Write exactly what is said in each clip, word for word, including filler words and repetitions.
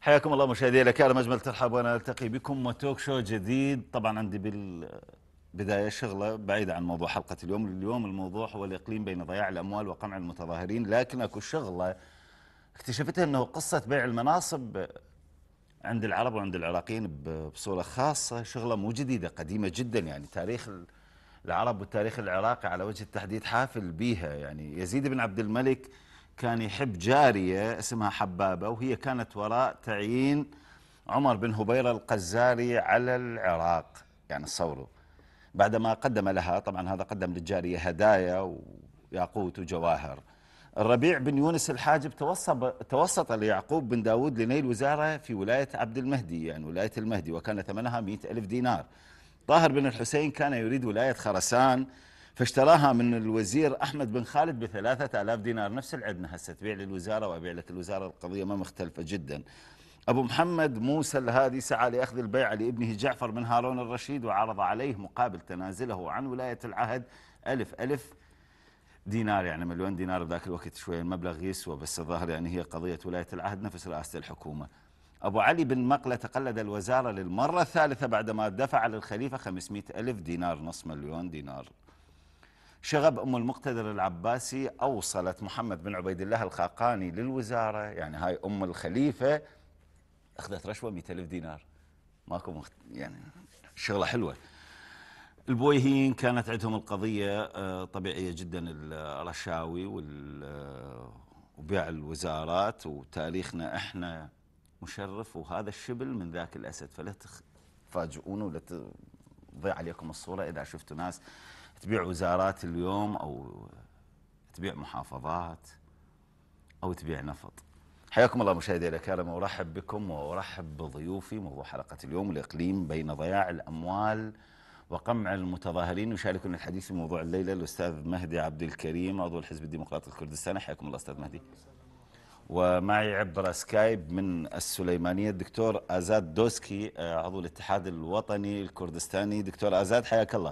حياكم الله مشاهدينا الكرام، اجمل ترحب وانا التقي بكم وتوك شو جديد. طبعا عندي بالبدايه شغله بعيده عن موضوع حلقه اليوم. اليوم الموضوع هو الاقليم بين ضياع الاموال وقمع المتظاهرين، لكن اكو شغله اكتشفتها انه قصه بيع المناصب عند العرب وعند العراقيين بصوره خاصه شغله مو جديده، قديمه جدا. يعني تاريخ العرب والتاريخ العراقي على وجه التحديد حافل بيها. يعني يزيد بن عبد الملك كان يحب جارية اسمها حبابة، وهي كانت وراء تعيين عمر بن هبيرة القزاري على العراق. يعني تصوروا، بعدما قدم لها، طبعا هذا قدم للجارية هدايا وياقوت وجواهر. الربيع بن يونس الحاجب توسط توسط ليعقوب بن داود لنيل وزارة في ولاية عبد المهدي، يعني ولاية المهدي، وكان ثمنها مئة ألف دينار. طاهر بن الحسين كان يريد ولاية خرسان، فاشتراها من الوزير أحمد بن خالد بثلاثة آلاف دينار. نفس العدنا هسه، تبيع للوزارة وأبيع لك الوزارة، القضية ما مختلفة جدا. أبو محمد موسى الهادي سعى لأخذ البيعة لابنه جعفر بن هارون الرشيد، وعرض عليه مقابل تنازله عن ولاية العهد ألف ألف دينار، يعني مليون دينار بذاك الوقت. شوية المبلغ يسوى، بس الظاهر يعني هي قضية ولاية العهد نفس رئاسة الحكومة. أبو علي بن مقلة تقلد الوزارة للمرة الثالثة بعدما دفع للخليفة خمسمئة ألف دينار، نصف مليون دينار. شغب أم المقتدر العباسي أوصلت محمد بن عبيد الله الخاقاني للوزارة، يعني هاي أم الخليفة أخذت رشوة مئة ألف دينار. ماكو مخت... يعني شغلة حلوة. البويهيين كانت عندهم القضية طبيعية جدا، الرشاوي وبيع الوزارات، وتاريخنا احنا مشرف، وهذا الشبل من ذاك الأسد. فلا تفاجئون ولا تضيع عليكم الصورة إذا شفتوا ناس تبيع وزارات اليوم، أو تبيع محافظات، أو تبيع نفط. حياكم الله مشاهدينا الكرام، وأرحب بكم وأرحب بضيوفي. موضوع حلقة اليوم الإقليم بين ضياع الأموال وقمع المتظاهرين. يشاركنا الحديث في موضوع الليلة الأستاذ مهدي عبد الكريم، عضو الحزب الديمقراطي الكردستاني. حياكم الله أستاذ مهدي. ومعي عبر سكايب من السليمانية الدكتور آزاد دوسكي، عضو الاتحاد الوطني الكردستاني. دكتور آزاد حياك الله.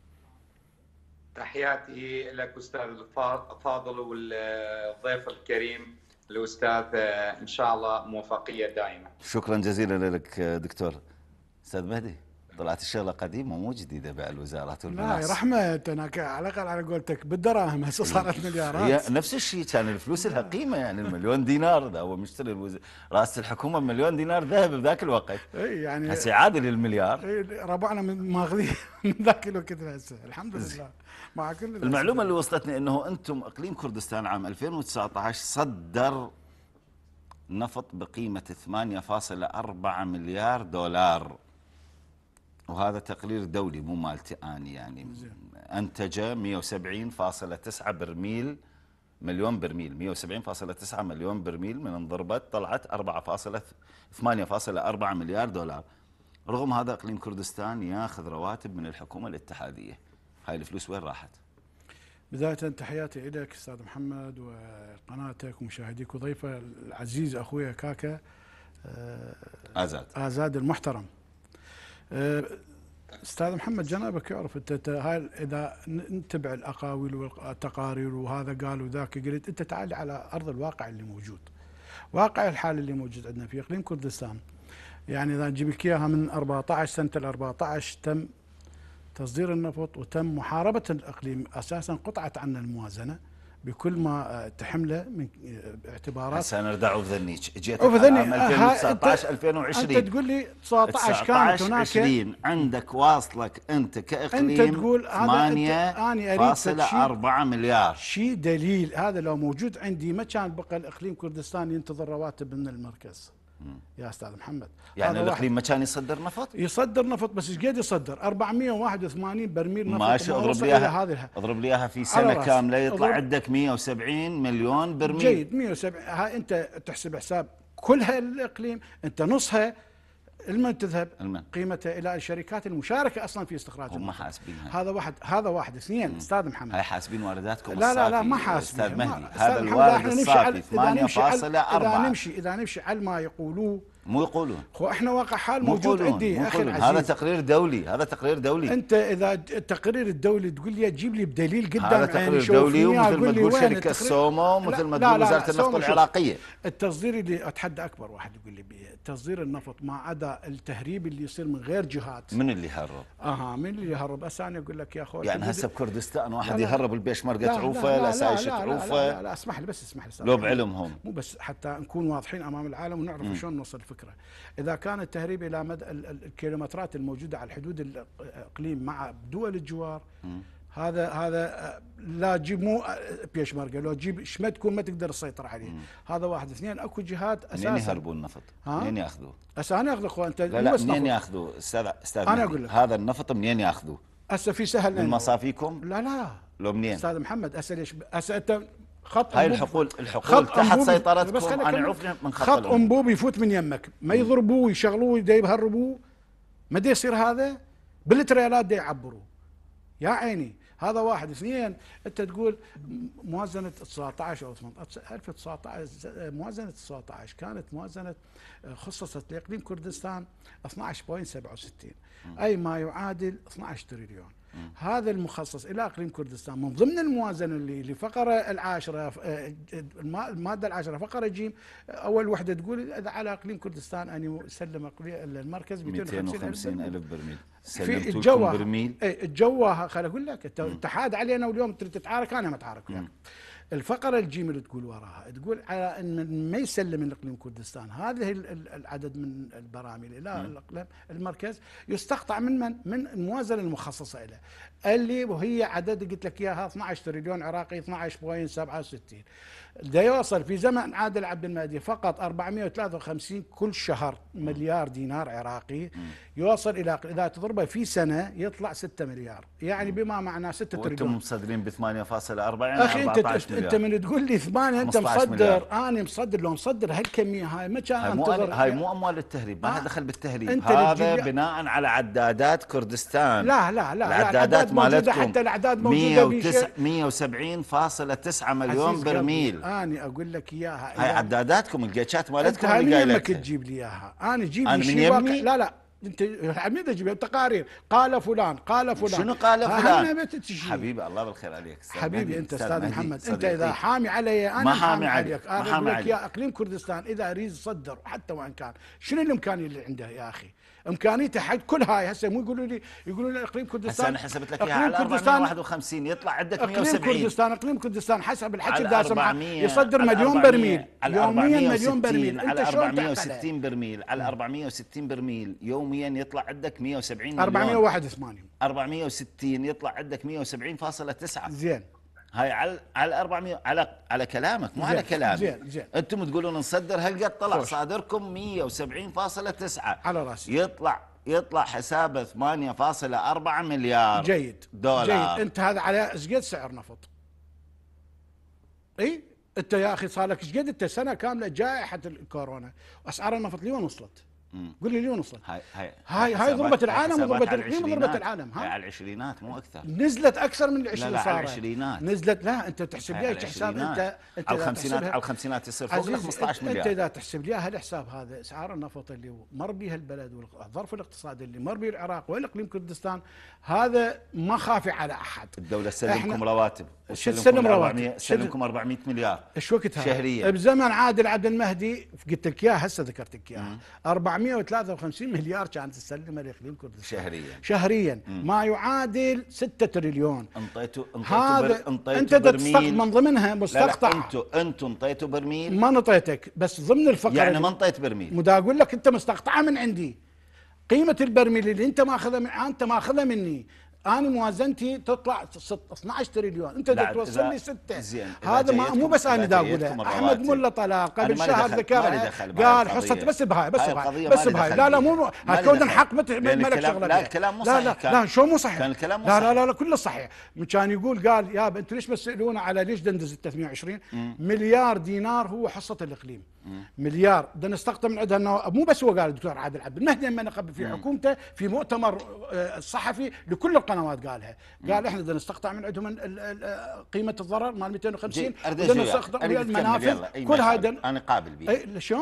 تحياتي لك أستاذ الفاضل والضيف الكريم الأستاذ، إن شاء الله موفقية دائمة. شكرا جزيلا لك دكتور. أستاذ مهدي، طلعت الشغله قديمه مو جديده بيع الوزارات والمناصب. لا يا رحمه، انا على الاقل على قولتك بالدراهم هسه صارت مليارات. هي نفس الشيء، كان الفلوس لها قيمه، يعني المليون دينار ده هو مشتري الوز... رئاسه الحكومه بمليون دينار ذهب بذاك الوقت. اي يعني هسه يعادل المليار. اي ربعنا من ماخذين من ذاك الوقت هسه، الحمد لله. مع كل المعلومه اللي وصلتني انه انتم اقليم كردستان عام ألفين وتسعة عشر صدر نفط بقيمه ثمانية فاصلة أربعة مليار دولار، وهذا تقرير دولي مو مالتي اني. يعني انتج مئة وسبعين فاصلة تسعة برميل مليون برميل، مئة وسبعين فاصلة تسعة مليون برميل من انضربت طلعت ثمانية فاصلة أربعة مليار دولار. رغم هذا اقليم كردستان ياخذ رواتب من الحكومه الاتحاديه. هاي الفلوس وين راحت؟ بداية تحياتي لك استاذ محمد وقناتك ومشاهديك وضيفه العزيز اخويا كاكا آزاد آزاد المحترم. استاذ محمد جنابك يعرف انت هاي اذا نتبع الاقاويل والتقارير وهذا قال وذاك قلت، انت تعال على ارض الواقع اللي موجود، واقع الحال اللي موجود عندنا في اقليم كردستان. يعني اذا نجيب لك اياها من أربعة عشر سنه ال أربعة عشر تم تصدير النفط وتم محاربه الاقليم، اساسا قطعت عنا الموازنه بكل ما تحمله من اعتبارات. هسه انا ردع وذنيك جيت عام ألفين وتسعة عشر ألفين وعشرين، انت تقول لي تسعة عشر كانت هناك عشرين عندك واصلك انت كاقليم انت تقول ثمانية فاصلة أربعة مليار. شيء دليل هذا لو موجود عندي ما كان بقى الاقليم كردستان ينتظر رواتب من المركز. مم. يا استاذ محمد، يعني الاقليم ما كان يصدر نفط؟ يصدر نفط بس ايش قد يصدر؟ أربعمئة وواحد وثمانين برميل نفط. ماشي، اضرب لي اياها اضرب لي اياها في سنه كامله يطلع عندك مئة وسبعين مليون برميل. جيد، مئة وسبعين. ها انت تحسب حساب كلها الاقليم، انت نصها المن تذهب المن. قيمتها الى الشركات المشاركه اصلا في استخراج هم حاسبينها. هذا واحد هذا واحد اثنين. استاذ محمد، هاي حاسبين وارداتكم لا الصافي. لا لا ما حاسبين استاذ مهدي، هذا الوارد الصافي ثمانية فاصلة أربعة. اذا نمشي اذا نمشي على ما يقولوه مو يقولون، هو احنا واقع حال مو موجود يقولون، عندي مو يا اخي يقولون. العزيز. هذا تقرير دولي، هذا تقرير دولي. انت اذا التقرير الدولي تقول لي تجيب لي بدليل قدام هذا تقرير دولي، ومثل ما تقول شركه السومو، ومثل ما تقول وزاره النفط العراقيه. التصدير اللي اتحدى اكبر واحد يقول لي بيه تصدير النفط ما عدا التهريب اللي يصير من غير جهات. من اللي يهرب؟ اها من اللي يهرب؟ بس انا اقول لك يا اخوي يعني هسه بكردستان واحد لا لا يهرب البيشمركه لا عوفه، لا لا لاسايش لا لا عوفه. لا, لا, لا اسمح لي بس اسمح لي لو بعلمهم، مو بس حتى نكون واضحين امام العالم ونعرف شلون نوصل الفكره. اذا كان التهريب الى مدى الكيلومترات الموجوده على الحدود الاقليم مع دول الجوار، هذا هذا لا تجيب مو بيشمركه، لو تجيب شمد تكون ما تقدر تسيطر عليه. مم. هذا واحد. اثنين اكو جهات اساسا منين يهربون النفط؟ منين ياخذوه؟ هسه انا اخذ اخوان انت لا لا منين ياخذوه استاذ استاذ انا اقول لك هذا النفط منين ياخذوه؟ هسه في سهل من مصافيكم؟ لا لا لو منين؟ استاذ محمد هسه ليش هسه انت خط هاي الحقول الحقول تحت سيطرتكم. انا عرفت من خط خط انبوب يفوت من يمك، ما يضربوه ويشغلوه دا يهربوه، ما دا يصير هذا بالتريالات دا يعبروه. يا عيني هذا واحد. اثنين انت تقول موازنه تسعة عشر او ثمانية عشر ألف وتسعة عشر، موازنه تسعة عشر كانت موازنه خصصت لاقليم كردستان اثني عشر فاصلة سبعة وستين، اي ما يعادل اثني عشر تريليون. هذا المخصص الى اقليم كردستان من ضمن الموازنه اللي لفقره العاشره، الماده العاشره فقره جيم، اول وحده تقول اذا على اقليم كردستان ان يسلم المركز مئتين وخمسين ألف برميل. في الجوه برميل اي الجوه خليني اقول لك انت حاد علينا واليوم تريد تتعارك، انا ما اتعارك وياك. الفقره الجيم اللي تقول وراها تقول على ان ما يسلم من اقليم كردستان هذه العدد من البراميل الى الاقليم المركز يستقطع من من؟ من الموازنه المخصصه له، اللي وهي عدد قلت لك اياها اثني عشر تريليون عراقي، اثني عشر فاصلة سبعة وستين. دا يوصل في زمن عادل عبد المهدي فقط أربعمئة وثلاثة وخمسين كل شهر مليار دينار عراقي، يوصل الى اذا تضربه في سنه يطلع ستة مليار، يعني بما معناه ستة تريليون. وانتم مصدرين ب ثمانية فاصلة أربعة اخي انت انت من تقول لي ثمانية انت مصدر، انا مصدر. لو مصدر هالكميه هاي ما كان انتظر. هاي مو اموال التهريب، ما لها دخل بالتهريب، هذا بناء على عدادات كردستان. لا لا لا العدادات مالتكم حتى الاعداد موجوده مئة وسبعين فاصلة تسعة مليون برميل. انا اقول لك اياها، هاي عداداتكم الجيتشات مالتكم اللي قايله لك تجيب لي اياها. انا جيب لي شيء واقع. لا لا انت حميد اجيب تقارير قال فلان قال فلان. شنو قال فلان؟ حبيبي الله بالخير عليك حبيبي انت استاذ محمد. انت اذا حامي علي انا ما حامي عليك. انا اقول لك يا اقليم كردستان اذا يريد يصدر حتى وان كان شنو الامكانيه اللي عنده يا اخي؟ امكانيته حق كل هاي. هسه مو يقولوا لي يقولوا لي اقليم كردستان. هسه انا حسبت لك اياها على أربعمئة وواحد وخمسين يطلع عندك مئة وسبعين. اقليم كردستان اقليم كردستان حسب الحكي اللي سمعه يصدر مليون برميل يوميا، مليون برميل. على أربعمئة وستين برميل، على أربعمئة وستين برميل يوميا يطلع عندك مئة وسبعين مليون. أربعمئة وواحد وثمانين أربعمئة وستين يطلع عندك مئة وسبعين فاصلة تسعة. زين هاي على على أربعمئة على على كلامك مو على كلامي. زين زين انتم تقولون نصدر هالقد، طلع صادركم مئة وسبعين فاصلة تسعة على راسي. يطلع يطلع حسابه ثمانية فاصلة أربعة مليار جيد دولار. جيد. انت هذا على ايش قد سعر نفط؟ اي انت يا اخي صار لك ايش قد انت سنه كامله جائحه الكورونا واسعار النفط ليون وصلت؟ قول لي ليون وصلت؟ هاي هاي هاي هاي ضربت العالم وضربت الاقليم وضربت العالم. هاي على العشرينات مو اكثر. نزلت اكثر من العشرين. لا لا صارت على العشرينات نزلت. لا انت تحسب لي حساب انت انت على الخمسينات على الخمسينات يصير فوق ال خمسة عشر مليار. انت اذا تحسب لي هالحساب هذا اسعار النفط اللي مر بها البلد والظرف الاقتصادي اللي مر به العراق والاقليم كردستان، هذا ما خافي على احد. الدوله تسلمكم رواتب، تسلم رواتب، تسلمكم أربعمئة مليار ايش وقتها شهريا بزمن عادل عبد المهدي. قلت لك اياها هسه ذكرت لك اياها أربعمئة وثلاثة وخمسين مليار كانت تسلمها لاقليم كردستان شهريا شهريا مم. ما يعادل ستة تريليون. انطيتوا هذا انت تستقطع من ضمنها مستقطع. انتوا انتوا انطيتوا برميل. ما نطيتك بس ضمن الفقره يعني ما انطيت برميل. مدا اقول لك انت مستقطعه من عندي. قيمه البرميل اللي انت ماخذها من انت ماخذها مني، انا موازنتي تطلع اثني عشر تريليون، انت بدك توصل لي ستة. هذا ما مو بس انا دا اقوله، احمد ملا طلال قبل شهر ذكرها قال حصه بس بهاي بس بهاي بس بهاي. لا لا مو هالكون حق مالك شغله. لا الكلام مو صحيح. لا لا لا شو مو صحيح؟ كان الكلام مو لا صحيح. لا لا لا كله صحيح. كان يقول قال يا انتوا ليش بتسالونا على ليش دندز ثلاثمئة وعشرين مليار دينار هو حصه الاقليم. مليار بدنا نستقطع من عندها. مو بس هو قال الدكتور عادل عبد المهدي لما نقب في حكومته في مؤتمر صحفي لكل القنوات قالها، قال احنا بدنا نستقطع من عندهم قيمه الضرر مال مئتين وخمسين، بدنا نستقطع المنافذ كل هذا. انا قابل بيه. شلون؟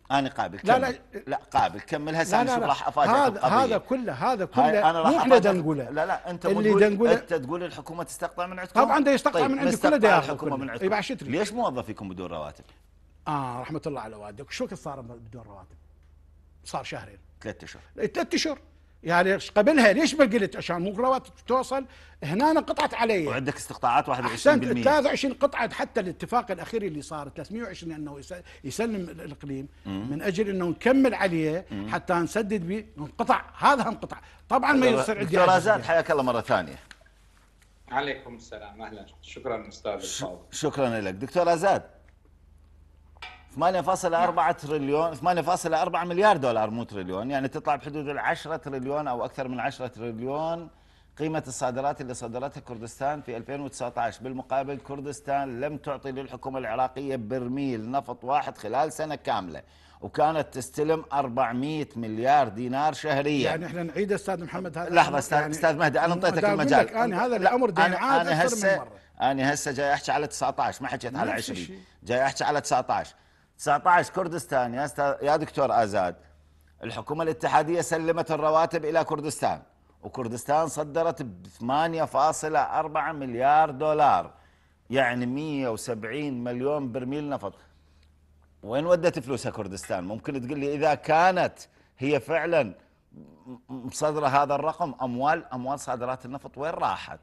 انا قابل لا كمل. لا لا قابل كمل هسه. لا انا لا شوف لا راح افاجئك هذا بقضيه. هذا كله هذا هاي كله انا راح مو احنا أفاجئك. دنقوله. لا لا انت اللي تقول دنقوله انت تقول الحكومه تستقطع من عندكم. طبعا ده يستقطع طيب من عندي كله نستقطع ده ياخذ الحكومه كله. من اي عندكم. بعد شو تريد؟ ليش موظفيكم بدون رواتب؟ اه رحمه الله على والدك، شو كنت صار بدون رواتب؟ صار شهرين ثلاث اشهر. ثلاث اشهر يعني قبلها ليش ما قلت؟ عشان مو رواتب توصل هنا انقطعت علي. وعندك استقطاعات واحد وعشرين احسنت بالمئة. ثلاث وعشرين قطعه. حتى الاتفاق الاخير اللي صار ثلاثمئة وعشرين انه يسلم الاقليم من اجل انه نكمل عليه حتى نسدد به، انقطع. هذا انقطع طبعا. ما يصير عندي دكتور آزاد حياك الله مره ثانيه. عليكم السلام، اهلا، شكرا استاذ الفاضل. شكرا لك دكتور آزاد. ثمانية فاصلة أربعة تريليون، ثمانية فاصلة أربعة مليار دولار مو تريليون، يعني تطلع بحدود العشرة تريليون او اكثر من عشرة تريليون قيمة الصادرات اللي صدرتها كردستان في ألفين وتسعة عشر. بالمقابل كردستان لم تعطي للحكومة العراقية برميل نفط واحد خلال سنة كاملة، وكانت تستلم أربعمئة مليار دينار شهريا. يعني احنا نعيد استاذ محمد هذا. لحظة استاذ يعني استاذ مهدي، انا انطيتك المجال. انا هذا الامر ده يعاد اكثر من مرة. انا هسه جاي احكي على تسعة عشر، ما حكيت على عشرين، جاي احكي على تسعة عشر. تسعة عشر كردستان يا استاذ يا دكتور آزاد، الحكومة الاتحادية سلمت الرواتب الى كردستان، وكردستان صدرت ب ثمانية فاصلة أربعة مليار دولار، يعني مئة وسبعين مليون برميل نفط. وين ودت فلوسها كردستان؟ ممكن تقول لي اذا كانت هي فعلا مصدره هذا الرقم، اموال اموال صادرات النفط وين راحت؟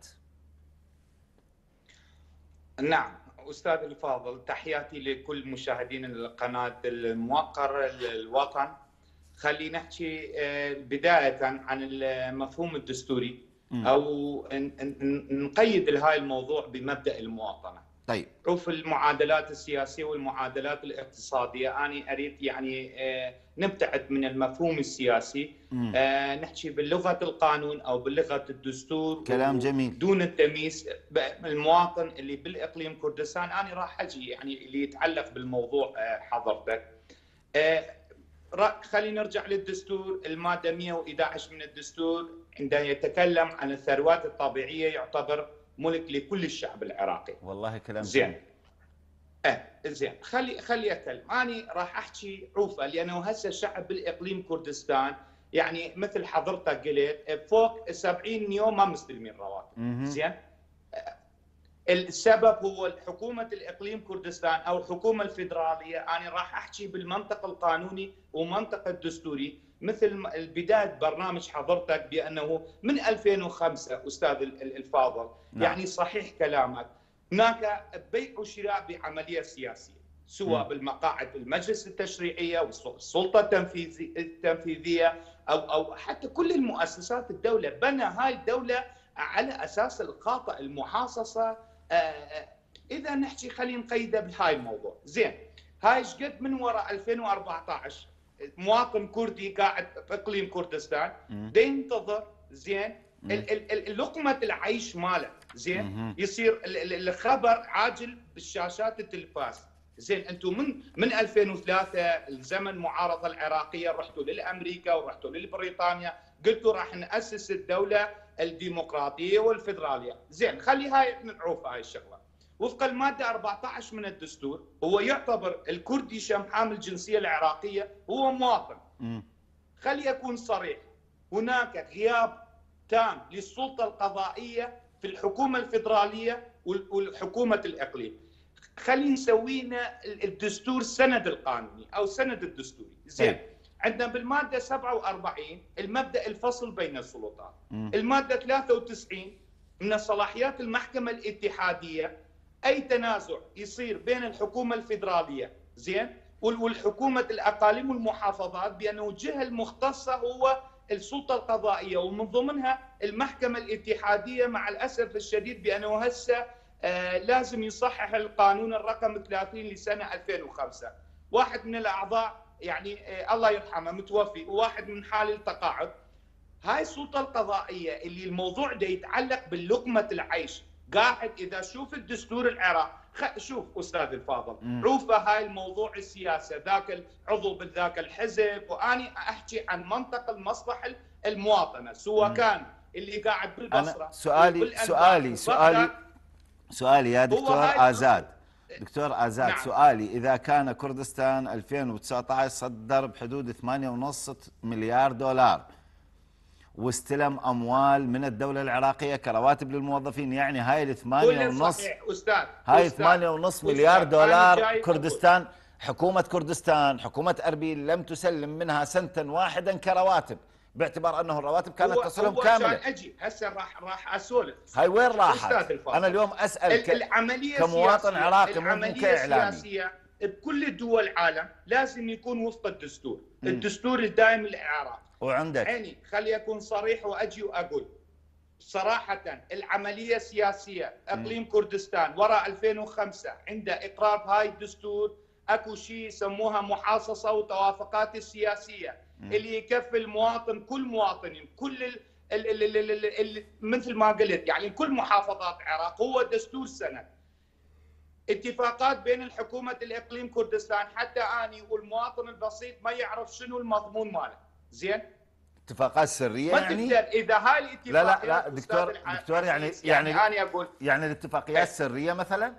نعم استاذ الفاضل، تحياتي لكل مشاهدين القناه الموقر الوطن. خلينا نحكي بدايه عن المفهوم الدستوري او نقيد هاي الموضوع بمبدا المواطنه. طيب شوف المعادلات السياسيه والمعادلات الاقتصاديه، انا اريد يعني نبتعد من المفهوم السياسي، نحكي بلغه القانون او بلغه الدستور. كلام جميل. دون التمييز المواطن اللي بالاقليم كردستان. انا راح اجي يعني اللي يتعلق بالموضوع حضرتك. خلينا نرجع للدستور، الماده مئة وأحد عشر من الدستور عندما يتكلم عن الثروات الطبيعيه يعتبر ملك لكل الشعب العراقي. والله كلام زين. اه زين، خلي خلي اتكلم. انا راح احكي عوفه لانه هسه الشعب بالاقليم كردستان يعني مثل حضرتك قلت فوق سبعين يوم ما مستلمين رواتب. زين. السبب هو حكومه الاقليم كردستان او الحكومه الفيدراليه. انا راح احكي بالمنطق القانوني ومنطق الدستوري مثل بدايه برنامج حضرتك بانه من ألفين وخمسة استاذ الفاضل. نعم. يعني صحيح كلامك، هناك بيع وشراء بعمليه سياسيه سواء م. بالمقاعد المجلس التشريعيه والسلطه التنفيذيه او او حتى كل المؤسسات الدوله. بنى هاي الدوله على اساس الخاطئ المحاصصه. اذا نحكي خلينا نقيده بهاي الموضوع. زين، هاي ايش قد من وراء ألفين وأربعة عشر مواطن كردي قاعد باقليم كردستان دا ينتظر زين لقمه العيش ماله. زين، يصير الخبر عاجل بالشاشات التلفاز. زين، انتم من من ألفين وثلاثة الزمن المعارضه العراقيه رحتوا للامريكا ورحتوا لبريطانيا، قلتوا راح ناسس الدوله الديمقراطيه والفدراليه. زين، خلي هاي نعوف هاي الشغله. وفق الماده أربعة عشر من الدستور هو يعتبر الكردي شمحام الجنسيه العراقيه هو مواطن. م. خلي اكون صريح، هناك غياب تام للسلطه القضائيه في الحكومه الفدراليه والحكومه الاقليم. خلي نسوينا الدستور سند القانوني او سند الدستوري. زين، عندنا بالماده سبعة وأربعين المبدا الفصل بين السلطات. م. الماده ثلاثة وتسعين من صلاحيات المحكمه الاتحاديه اي تنازع يصير بين الحكومه الفدراليه زين والحكومه الاقاليم والمحافظات بانه الجهه المختصه هو السلطه القضائيه، ومن ضمنها المحكمه الاتحاديه. مع الاسف الشديد بانه هسه آه لازم يصحح القانون الرقم ثلاثين لسنه ألفين وخمسة. واحد من الاعضاء يعني آه الله يرحمه متوفي، وواحد من حال التقاعد. هاي السلطه القضائيه اللي الموضوع ده يتعلق باللقمه العيش. قاعد اذا شوف الدستور العراق، شوف استاذ الفاضل، عوفه هاي الموضوع السياسه، ذاك العضو بذاك الحزب، واني احكي عن منطق المصلحه المواطنه، سواء كان اللي قاعد بالبصره. أنا سؤالي سؤالي سؤالي سؤالي يا دكتور آزاد، دكتور آزاد، نعم. سؤالي إذا كان كردستان ألفين وتسعة عشر صدر بحدود ثمانية ونص مليار دولار واستلم أموال من الدولة العراقية كرواتب للموظفين، يعني هاي الثمانية ونص صحيح أستاذ، هاي أستاذ. ثمانية ونص أستاذ. مليار دولار أنا كردستان، حكومة كردستان، حكومة أربيل لم تسلم منها سنتا واحدا كرواتب، باعتبار أنه الرواتب كانت هو تصلهم هو كاملة. كان أجي هسه راح راح أسولف. هاي وين راحت؟ أستاذ الفاضل، أنا اليوم أسأل ك... العملية كمواطن السياسية عراقي مو العملية كإعلامي. السياسية بكل دول العالم لازم يكون وفق الدستور، م. الدستور الدائم للعراق. وعندك عيني خلي أكون صريح وأجي وأقول صراحة العملية السياسية اقليم كردستان وراء ألفين وخمسة عند اقرار هاي الدستور اكو شيء يسموها محاصصة وتوافقات السياسية م. اللي يكفي المواطن، كل مواطن، كل ال ال ال ال ال ال مثل ما قلت يعني كل محافظات العراق هو دستور سند. اتفاقات بين الحكومة الاقليم كردستان حتى اني والمواطن البسيط ما يعرف شنو المضمون ماله، زين؟ اتفاقات سريه ما يعني؟ تقدر اذا هاي الاتفاقيات. لا لا لا دكتور دكتور يعني يعني, يعني انا اقول يعني الاتفاقيات سريه مثلا؟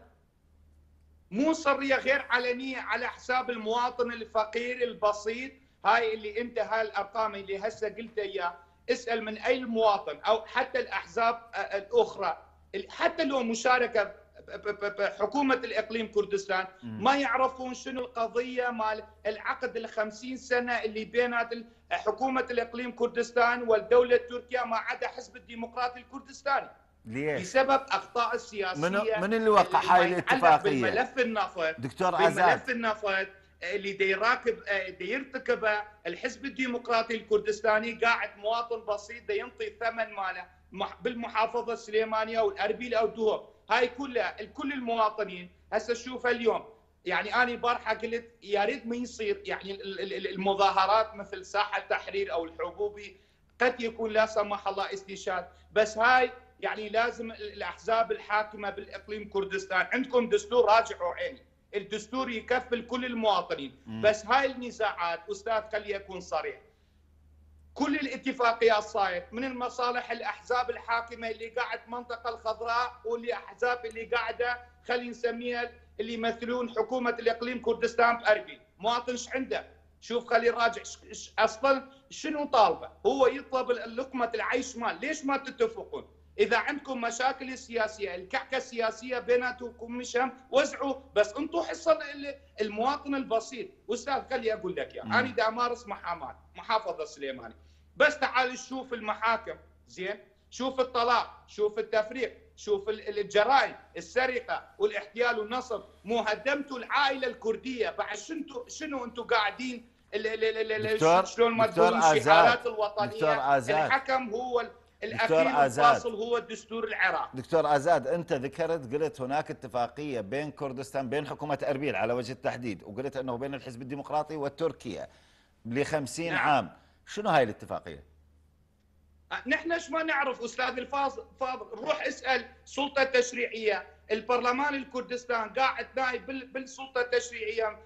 مو سريه، غير علنيه على حساب المواطن الفقير البسيط. هاي اللي انت هاي الارقام اللي هسه قلت اياه، اسال من اي مواطن او حتى الاحزاب الاخرى حتى لو مشاركه بحكومه الاقليم كردستان ما يعرفون شنو القضيه مال العقد الخمسين سنه اللي بينات حكومه الاقليم كردستان والدوله التركيه ما عدا حزب الديمقراطي الكردستاني. ليش؟ بسبب اخطاء السياسيه. من من اللي وقع هاي الاتفاقيه؟ بالملف النفط دكتور آزاد، بالملف النفط اللي دي يراكب دي يرتكبه الحزب الديمقراطي الكردستاني، قاعد مواطن بسيط دي ينطي الثمن ماله بالمحافظه السليمانيه والاربيل او الدهوك. هاي كلها كل المواطنين هسه شوف اليوم. يعني انا البارحه قلت يا ريت ما يصير يعني المظاهرات مثل ساحه التحرير او الحبوبي، قد يكون لا سمح الله استشهاد، بس هاي يعني لازم الاحزاب الحاكمه بالاقليم كردستان عندكم دستور، راجعوا عيني، الدستور يكفل كل المواطنين. م. بس هاي النزاعات استاذ خلي اكون صريح، كل الاتفاقيات صاير من المصالح الاحزاب الحاكمه اللي قاعد منطقه الخضراء واللي احزاب اللي قاعده خلينا نسميها اللي يمثلون حكومه الاقليم كردستان باربيل. مواطن ايش عنده؟ شوف خلي نراجع اصلا شنو طالبه، هو يطلب لقمه العيش مال، ليش ما تتفقون؟ اذا عندكم مشاكل سياسيه الكعكه السياسيه بيناتكم مشان وزعوا، بس انطوا حصه المواطن البسيط. استاذ خلي اقول لك يا انا دا امارس محاماه محافظه السليماني، بس تعال شوف المحاكم، زين؟ شوف الطلاق، شوف التفريق، شوف الجرائم، السرقه والاحتيال والنصب، مو هدمتوا العائله الكرديه، بعد شنو شنو انتم قاعدين دكتور شلون ما دكتور تقولون الشعارات الوطنيه. دكتور آزاد، الحكم هو الاخير الفاصل هو الدستور العراقي. دكتور آزاد، انت ذكرت قلت هناك اتفاقيه بين كردستان بين حكومه اربيل على وجه التحديد، وقلت انه بين الحزب الديمقراطي وتركيا ل خمسين نعم. عام، شنو هاي الاتفاقيه؟ نحن ايش ما نعرف استاذ الفاضل، روح اسال سلطه تشريعيه، البرلمان الكردستان قاعد نايب بالسلطه التشريعيه،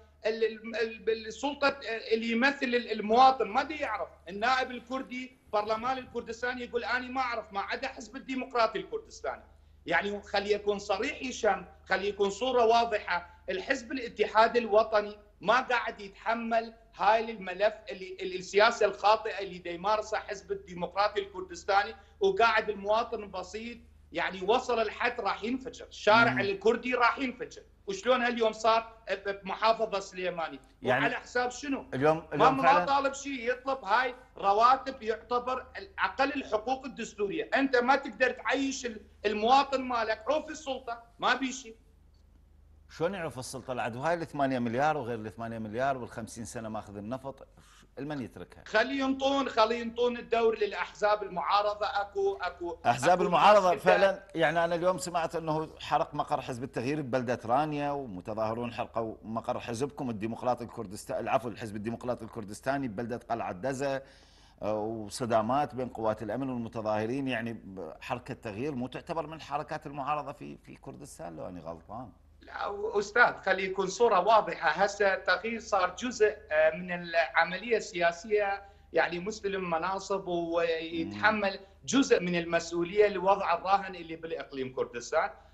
السلطه اللي يمثل المواطن ما دي يعرف. النائب الكردي برلمان الكردستان يقول انا ما اعرف ما عدا حزب الديمقراطي الكردستاني. يعني خلي يكون صريح هشام، خلي يكون صوره واضحه، الحزب الاتحاد الوطني ما قاعد يتحمل هاي الملف اللي السياسه الخاطئه اللي دا يمارسها حزب الديمقراطي الكردستاني، وقاعد المواطن البسيط يعني وصل الحد راح ينفجر، الشارع مم. الكردي راح ينفجر. وشلون هاليوم صار بمحافظه سليماني؟ يعني وعلى حساب شنو؟ اليوم اليوم ما ما طالب شيء، يطلب هاي رواتب يعتبر اقل الحقوق الدستوريه، انت ما تقدر تعيش المواطن مالك، عوف السلطه ما بي شيء. شلون يعرف السلطه العدو؟ هاي ال ثمانية مليار وغير ال ثمانية مليار وال خمسين سنه ماخذ النفط، المن يتركها؟ خلي ينطون خلي ينطون الدور للاحزاب المعارضه. اكو اكو احزاب أكو المعارضه فعلا. يعني انا اليوم سمعت انه حرق مقر حزب التغيير ببلده رانيا، ومتظاهرون حرقوا مقر حزبكم الديمقراطي الكردستاني، العفو الحزب الديمقراطي الكردستاني ببلده قلعه دزه، وصدامات بين قوات الامن والمتظاهرين. يعني حركه التغيير مو تعتبر من حركات المعارضه في في كردستان لو اني غلطان؟ لا استاذ خلي يكون صوره واضحه، هسه التغيير صار جزء من العمليه السياسيه، يعني مستلم مناصب ويتحمل جزء من المسؤوليه لوضع الراهن اللي بالاقليم كردستان.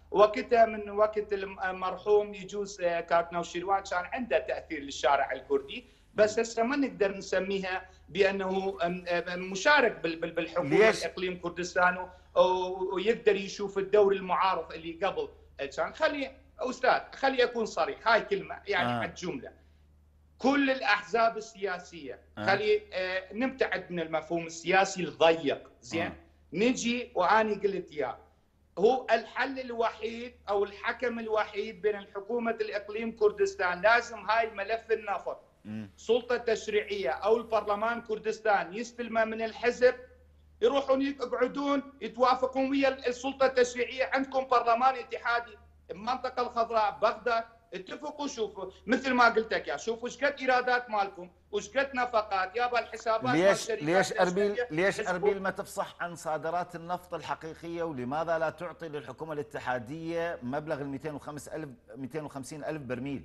وقتها من وقت المرحوم يجوز كانت نوشيروان كان عنده تاثير للشارع الكردي، بس هسه ما نقدر نسميها بانه مشارك بالحكومه ليش؟ الاقليم كردستان ويقدر يشوف الدور المعارض اللي قبل كان. خلي استاذ خلي اكون صريح، هاي كلمه يعني آه. حد جمله. كل الاحزاب السياسيه آه. خلي آه نبتعد من المفهوم السياسي الضيق، زين؟ آه. نجي واني قلت يا هو الحل الوحيد او الحكم الوحيد بين الحكومه الاقليم كردستان، لازم هاي ملف النفط سلطه تشريعيه او البرلمان كردستان يستلمه من الحزب، يروحون يقعدون يتوافقون ويا السلطه التشريعيه. عندكم برلمان اتحادي المنطقه الخضراء بغداد، اتفقوا شوفوا مثل ما قلت لك يا شوفوا ايش قد ايرادات مالكم وايش قد نفقات يابا الحسابات. ليش ليش اربيل ليش اربيل ما تفصح عن صادرات النفط الحقيقيه، ولماذا لا تعطي للحكومه الاتحاديه مبلغ ال مئتين وخمسة ألف مئتين وخمسين ألف برميل؟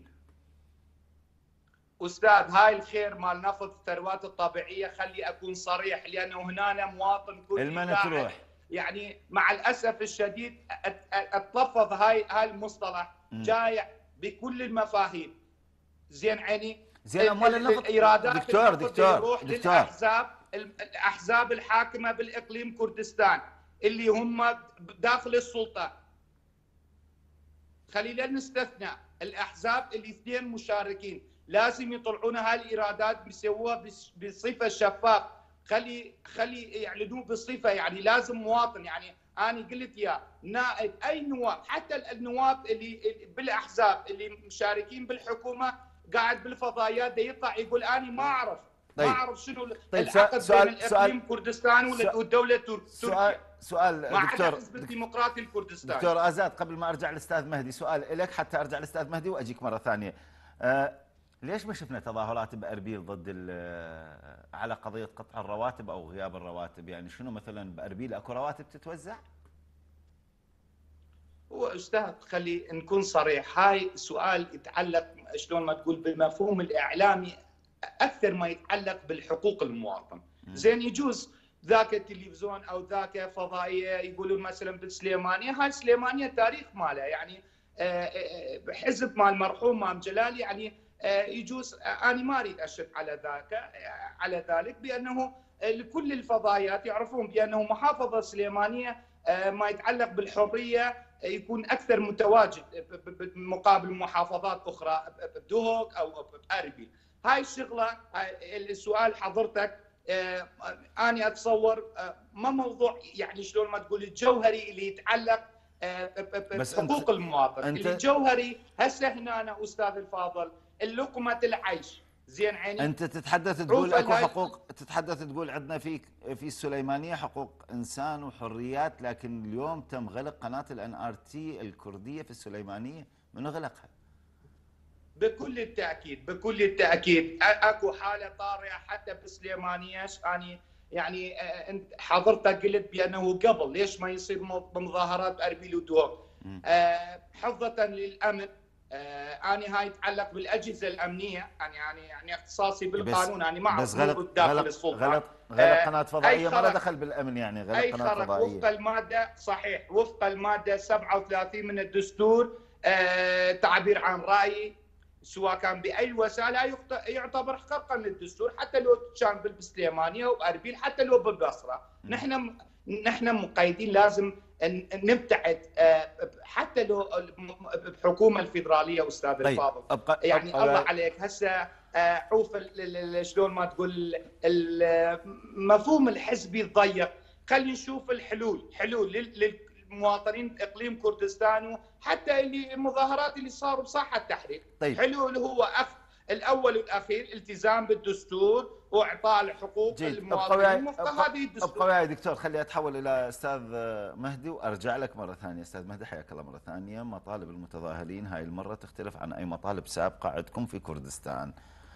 استاذ هاي الخير مال نفط الثروات الطبيعيه، خلي اكون صريح لانه هنا مواطن كردي المنا تروح يعني مع الاسف الشديد اتلفظ هاي هاي المصطلح جايع بكل المفاهيم، زين عيني. زين اموال النفط الايرادات دكتور دكتور يروح دكتور للاحزاب الاحزاب الحاكمه بالاقليم كردستان اللي هم داخل السلطه. خلينا نستثنى الاحزاب اللي اثنين مشاركين، لازم يطلعون هاي الايرادات بيسووها بصفه شفاف، خلي خلي يعلنوه بصفه يعني لازم مواطن. يعني انا قلت يا نائب اي نواب، حتى النواب اللي بالاحزاب اللي مشاركين بالحكومه قاعد بالفضائيات ده يطلع يقول انا ما اعرف طيب. ما اعرف شنو طيب العقد سؤال بين الاقليم كردستان والدوله تركيا. سؤال سؤال مع دكتور الحزب الديمقراطي الكردستاني. دكتور آزاد، قبل ما ارجع للاستاذ مهدي سؤال لك حتى ارجع للاستاذ مهدي واجيك مره ثانيه. أه ليش ما شفنا تظاهرات باربيل ضد على قضيه قطع الرواتب او غياب الرواتب؟ يعني شنو مثلا باربيل اكو رواتب تتوزع؟ هو استاذ خلي نكون صريح، هاي سؤال يتعلق شلون ما تقول بالمفهوم الاعلامي اكثر ما يتعلق بالحقوق المواطن. زين يجوز ذاك التلفزيون او ذاك فضائيه يقولون مثلا بالسليمانيه، هاي السليمانيه تاريخ مالها يعني حزب مال المرحوم مام جلال، يعني يجوز انا ما اريد اشد على ذاك على ذلك بانه لكل الفضائيات يعرفون بانه محافظه السليمانيه ما يتعلق بالحريه يكون اكثر متواجد مقابل محافظات اخرى بدوهوك او باربيل. هاي الشغله السؤال حضرتك اني اتصور ما موضوع يعني شلون ما تقول الجوهري اللي يتعلق بحقوق المواطن. الجوهري هسه هنا استاذ الفاضل اللقمه العيش، زين عيني. انت تتحدث تقول اكو حقوق، تتحدث تقول عندنا في في السليمانيه حقوق انسان وحريات، لكن اليوم تم غلق قناه الان ار تي الكرديه في السليمانيه، منو غلقها؟ بكل التاكيد بكل التاكيد اكو حاله طارئه حتى بالسليمانيه. اني يعني انت حضرتك قلت بانه قبل ليش ما يصير مظاهرات باربيل ودوق؟ حفظه للامن. أنا هاي يتعلق بالأجهزة الأمنية، يعني يعني يعني اختصاصي بالقانون، أنا ما أعرف غلط داخل السلطة. غلط غلط قناة فضائية ما دخل بالأمن، يعني غلط أي قناة فضائية وفق المادة صحيح وفق المادة سبعة وثلاثين من الدستور آه تعبير عن رأيي سواء كان بأي وسائل يعتبر خرقا للدستور، حتى لو كان بالسليمانية وبأربيل حتى لو بالبصرة. نحن نحن مقيدين، لازم نبتعد حتى لو بحكومه الفيدراليه استاذ طيب. الفاضل أبقى يعني أبقى الله عليك هسه عوف شلون ما تقول المفهوم الحزبي الضيق. خلينا نشوف الحلول، حلول للمواطنين اقليم كردستان حتى اللي المظاهرات اللي صاروا بساحه التحرير. طيب. حلول هو أخ الاول والاخير التزام بالدستور واعطاء الحقوق للمواطنين وفق هذه الدستور. ابقى وياي دكتور، خلي اتحول الى استاذ مهدي وارجع لك مره ثانيه. استاذ مهدي حياك الله مره ثانيه. مطالب المتظاهرين هاي المره تختلف عن اي مطالب سابقه عندكم في كردستان.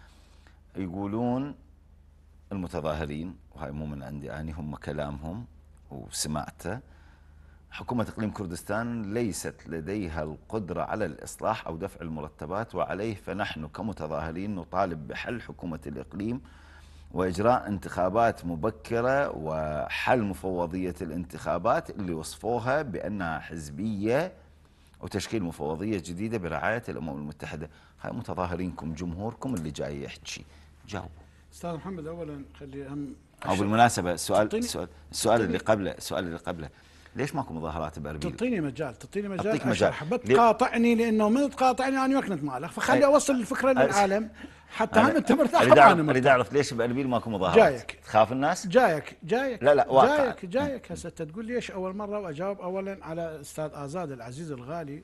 يقولون المتظاهرين، وهاي مو من عندي اني، هم كلامهم وسمعته، حكومة إقليم كردستان ليست لديها القدرة على الإصلاح أو دفع المرتبات، وعليه فنحن كمتظاهرين نطالب بحل حكومة الإقليم وإجراء انتخابات مبكرة وحل مفوضية الانتخابات اللي وصفوها بأنها حزبية وتشكيل مفوضيه جديده برعايه الامم المتحده. هاي متظاهرينكم جمهوركم اللي جاي يحكي، جاوبوا. استاذ محمد، اولا خلي هم او بالمناسبه السؤال تعطيني- السؤال السؤال اللي قبله السؤال اللي قبله ليش ماكو مظاهرات باربيل؟ تعطيني مجال تعطيني مجال أعطيك مجال. اشرح. بتقاطعني لانه من تقاطعني انا وكنت مالك، فخلي اوصل الفكره للعالم حتى هم انت مرتاح اريد وانا اعرف اريد مرتاح. اعرف ليش باربيل ماكو مظاهرات؟ جايك. تخاف الناس؟ جايك جايك لا لا واقع. جايك جايك هسه تقول ليش اول مره، واجاوب اولا على استاذ آزاد العزيز الغالي.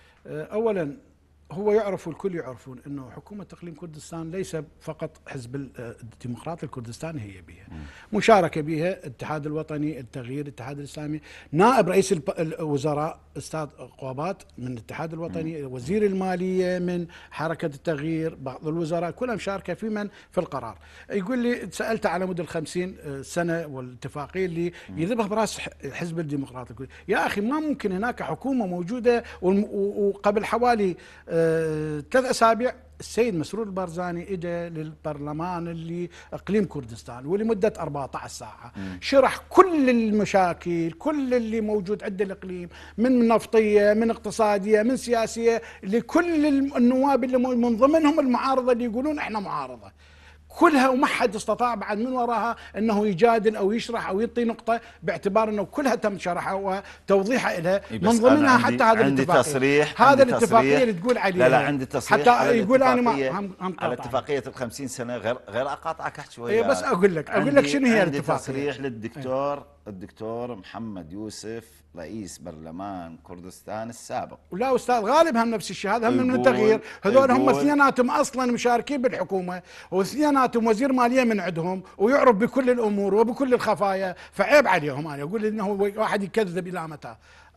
اولا هو يعرف والكل يعرفون انه حكومه اقليم كردستان ليس فقط حزب الديمقراطي الكردستاني هي بها، مشاركه بها الاتحاد الوطني، التغيير، الاتحاد الاسلامي، نائب رئيس الوزراء استاذ قوابات من الاتحاد الوطني، وزير الماليه من حركه التغيير، بعض الوزراء كلها مشاركه في من في القرار. يقول لي سالته على مدى الخمسين سنه والاتفاقيه اللي يذبها براس الحزب الديمقراطي. يا اخي ما ممكن هناك حكومه موجوده، وقبل حوالي ثلاث اسابيع السيد مسرور البارزاني اجى للبرلمان اللي اقليم كردستان ولمده أربعة عشر ساعه، شرح كل المشاكل، كل اللي موجود عند الاقليم، من نفطيه، من اقتصاديه، من سياسيه، لكل النواب اللي من ضمنهم المعارضه اللي يقولون احنا معارضه. كلها، وما حد استطاع بعد من وراها انه يجادل او يشرح او يعطي نقطه، باعتبار انه كلها تم شرحها وتوضيحها لها، من ضمنها حتى هذا عندي الاتفاقيه. تصريح هذا عندي الاتفاقيه تصريح اللي تقول عليها. لا لا عندي تصريح حتى على يقول انا ما الاتفاقية- هم على اتفاقيه ال خمسين سنه، غير غير اقاطعك احكي شويه. اي بس اقول لك اقول لك شنو هي عندي الاتفاقيه. تصريح للدكتور الدكتور محمد يوسف رئيس برلمان كردستان السابق. ولا استاذ غالب هم نفس الشيء، هذا هم من يقول- التغيير، هذول هم يقول- اثنيناتهم اصلا مشاركين بالحكومه، واثنيناتهم وزير ماليه من عندهم، ويعرف بكل الامور وبكل الخفايا، فعيب عليهم. انا اقول انه واحد يكذب الى متى؟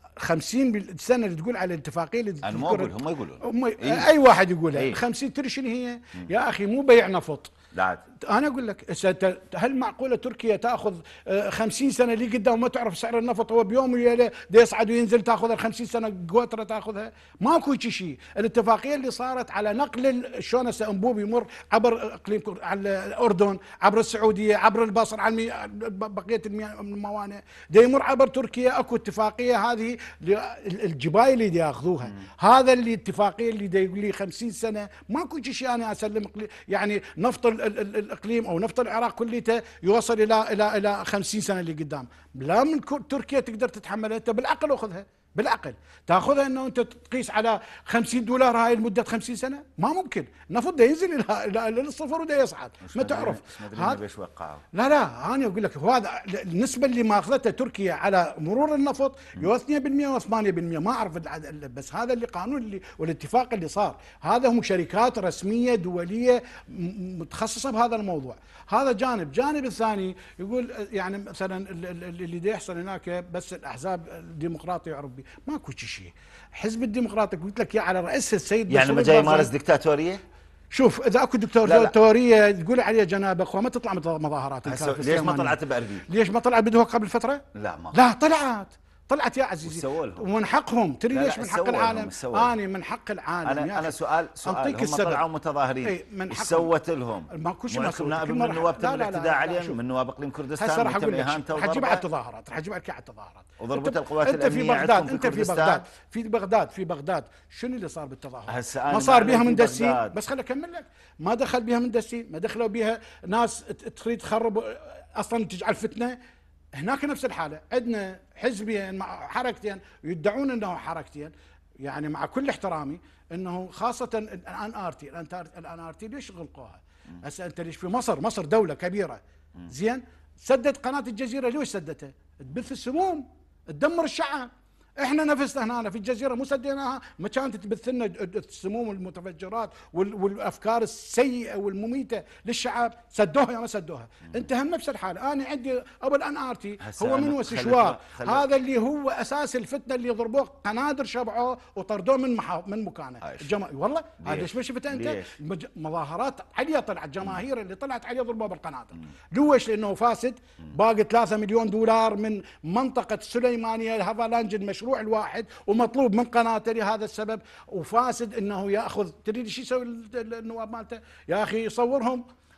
خمسين سنه اللي تقول على الاتفاقيه اللي انا ما اقول، هم يقولون. هم إيه؟ اي واحد يقولها. إيه؟ خمسين تدري شنو هي؟ يا اخي مو بيع نفط. لا انا اقول لك هل معقوله تركيا تاخذ خمسين سنه اللي قدام وما تعرف سعر النفط، هو بيوم وليله يصعد وينزل، تاخذ ال خمسين سنه قوتره تاخذها؟ ماكو شيء. الاتفاقيه اللي صارت على نقل شلون هسه انبوب يمر عبر اقليم على الاردن، عبر السعوديه، عبر البصر، على بقيه الموانئ، دا يمر عبر تركيا. اكو اتفاقيه هذه الجبايل اللي ياخذوها. هذا اللي اتفاقيه اللي دا يقول لي خمسين سنه ماكو شيء انا اسلم يعني نفط الاقليم او نفط العراق كليته يوصل الى الى الى خمسين سنه اللي قدام. لا من تركيا تقدر تتحملها، انت بالعقل اخذها، بالعقل تاخذها انه انت تقيس على خمسين دولار هاي لمده خمسين سنه، ما ممكن. النفط ده ينزل الى الى الصفر وده يصعد، ما تعرف. هذا لا لا انا اقول لك هذا النسبه اللي ماخذتها تركيا على مرور النفط يو اثنين بالمئة وثمانية بالمئة، ما اعرف بس هذا اللي قانون اللي والاتفاق اللي صار. هذا هم شركات رسميه دوليه متخصصه بهذا الموضوع. هذا جانب. جانب الثاني يقول يعني مثلا اللي دا يحصل هناك بس الاحزاب الديمقراطيه يعرف به، ماكو شيء. حزب الديمقراطي قلت لك يا على رئيسه السيد يعني ما جاي يمارس دكتاتوريه. شوف اذا اكو دكتاتوريه تقول عليها جناب اخوه ما تطلع مظاهرات. ليش ما طلعت باربيل؟ ليش ما طلعت بدوها قبل فتره؟ لا ما لا طلعت طلعت يا عزيزي، ومن حقهم. تدري ليش من حق العالم؟ انا من حق العالم. انا انا سؤال سؤال هم طلعوا متظاهرين، ايه من حق سوت لهم؟ ماكو شيء ما سوت. نائب من النواب تم الاعتداء عليهم، من نواب اقليم كردستان راح اقول لك راح اجيب على التظاهرات، راح اجيب على التظاهرات وضربت القوات انت في الامنيه بغداد، انت في بغداد في بغداد في بغداد شنو اللي صار بالتظاهرات؟ ما صار بها مندسين، بس خليني اكمل لك. ما دخل بها مندسين، ما دخلوا بها ناس تريد تخرب اصلا تجعل فتنه. هناك نفس الحاله، عندنا حزبين مع حركتين يدعون انه حركتين، يعني مع كل احترامي انه خاصه الان ار تي الان ار تي ليش غلقوها؟ هسه انت ليش في مصر؟ مصر دوله كبيره زين، سدت قناه الجزيره. ليش سدتها؟ تبث السموم، تدمر الشعب. احنا نفسنا هنا في الجزيره مو سديناها، ما كانت تبث لنا السموم والمتفجرات والافكار السيئه والمميته للشعب، سدوها يا ما سدوها. انت هم نفس الحاله. انا عندي ابو الان ار تي هو من وسشوار، هذا اللي هو اساس الفتنه اللي ضربوه قنادر شبعوه وطردوه من محا... من مكانه. الجما... والله هذا ليش ما شفت انت؟ المج... مظاهرات عليه طلعت، جماهير اللي طلعت عليه ضربوه بالقنادر. ليش؟ لانه فاسد. باقي ثلاثة مليون دولار من منطقه سليمانيه الهافالانج المشروع الواحد، ومطلوب من قناته لهذا السبب، وفاسد انه ياخذ. تدري شو يسوي النواب مالته؟ يا اخي يصورهم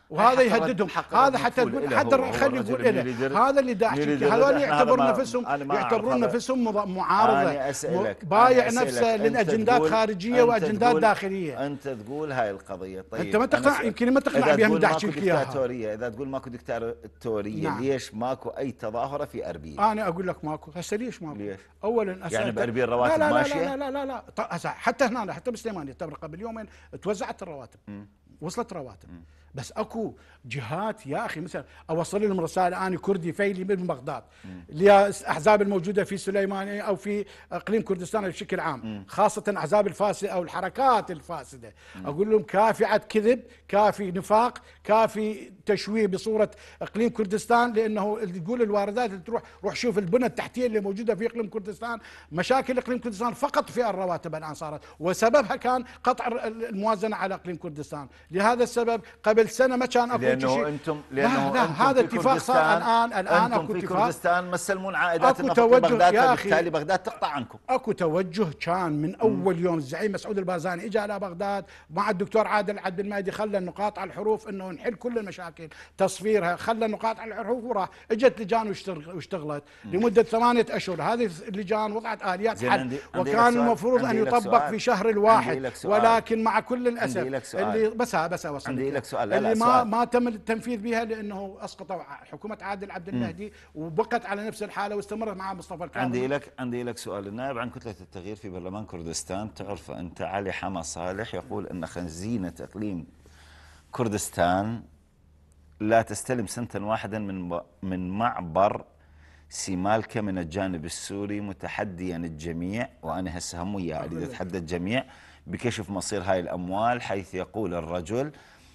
وهذا يهددهم، هذا حتى تقول حتى خلي يقول له هذا اللي داعش هذول يعتبرون نفسهم يعتبرون نفسهم معارضه، بايع نفسه للاجندات خارجيه واجندات داخليه. انت تقول هاي القضيه، طيب انت ما تقنع، يمكن ما تقنع بها من داعش اياها. اذا تقول ماكو دكتاتوريه، نعم. ليش ماكو اي تظاهره في اربيل؟ انا اقول لك ماكو، هسه ليش ماكو؟ ليش؟ اولا يعني باربيل رواتب لا لا ماشيه؟ لا لا لا لا, لا. حتى هنا حتى بسليمانيه قبل يومين توزعت الرواتب، م. وصلت رواتب، م. بس اكو جهات يا اخي مثلا اوصل لهم رسائل اني كردي فيلي من بغداد لاحزاب الموجوده في سليمانيه او في اقليم كردستان بشكل عام، م. خاصه احزاب الفاسده او الحركات الفاسده، م. اقول لهم كافي عد كذب، كافي نفاق، كافي تشويه بصوره اقليم كردستان، لانه اللي تقول الواردات اللي تروح روح شوف البنى التحتيه اللي موجوده في اقليم كردستان، مشاكل اقليم كردستان فقط في الرواتب الان صارت، وسببها كان قطع الموازنه على اقليم كردستان. لهذا السبب قبل سنه ما كان اكو لانه شيء، انتم لانه لا لا أنتم هذا اتفاق صار الان الان انتم اكو في اتفاق، كردستان ما تسلمون عائدات اكو النفط توجه لبغداد، يا فبالتالي بغداد تقطع عنكم. اكو توجه كان من اول يوم الزعيم مسعود البارزاني اجى الى بغداد مع الدكتور عادل عبد المهدي، خلى النقاط على الحروف انه نحل كل المشاكل، تصفيرها، خلى النقاط على الحروف وراح اجت لجان واشتغلت لمده ثمانيه اشهر. هذه اللجان وضعت اليات حل، عندي وكان عندي المفروض ان يطبق في شهر الواحد، ولكن مع كل الاسف اللي بس بس اوصل عندي لك سؤال، لا لا اللي سؤال. ما ما تم التنفيذ بها لانه اسقطوا حكومه عادل عبد المهدي وبقت على نفس الحاله واستمرت مع مصطفى الكاظمي. عندي لك عندي لك سؤال. النائب عن كتله التغيير في برلمان كردستان، تعرف انت علي حما صالح يقول ان خزينه اقليم كردستان لا تستلم سنه واحدا من من معبر سيمالكا من الجانب السوري، متحديا الجميع، وانا هسه هم وياه اريد اتحدى الجميع بكشف مصير هاي الاموال، حيث يقول الرجل